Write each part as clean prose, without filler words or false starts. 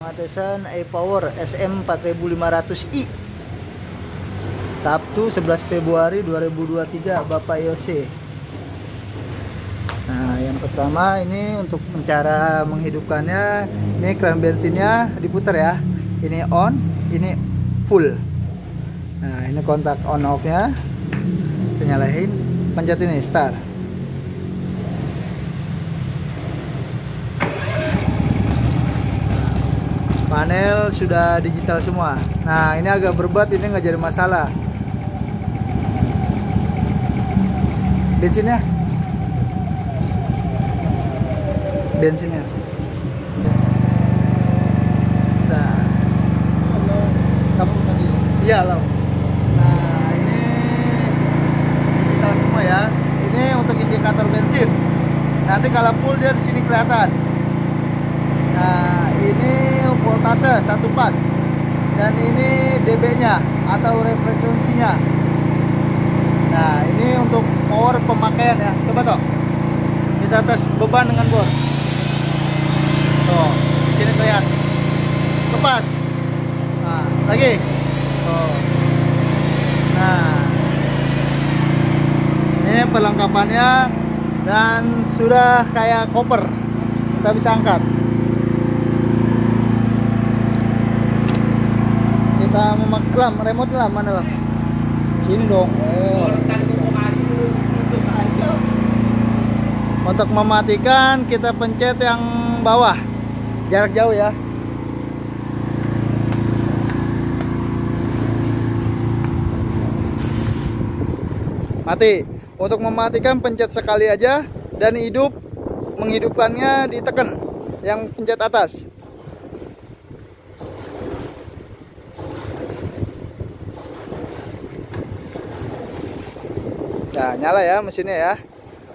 Matheson e-Power SM4500i Sabtu 11 Februari 2023 Bapak Yose. Nah, yang pertama ini untuk cara menghidupkannya, ini keran bensinnya diputar ya. Ini on, ini full. Nah, ini kontak on off-nya. Kita nyalain, pencet ini start. Panel sudah digital semua. Nah, ini agak berbuat, ini nggak jadi masalah. Bensinnya, nah, kamu tadi iya loh. Nah, ini digital semua ya. Ini untuk indikator bensin, nanti kalau full dia di sini kelihatan. Nah, ini voltase satu pas, dan ini dB nya atau refrekuensinya. Nah, ini untuk power pemakaian ya. Coba toh kita tes beban dengan bor. Tuh, sini kelihatan lepas. Nah, lagi. Tuh. Nah, ini perlengkapannya dan sudah kayak koper, kita bisa angkat. Kita memakai remote lah, mana lah? Sini dong. Untuk mematikan kita pencet yang bawah, jarak jauh ya. Mati. Untuk mematikan pencet sekali aja, dan hidup, menghidupkannya ditekan yang pencet atas. Nah, nyala ya mesinnya ya.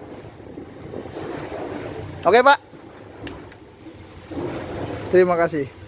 Oke, Pak. Terima kasih.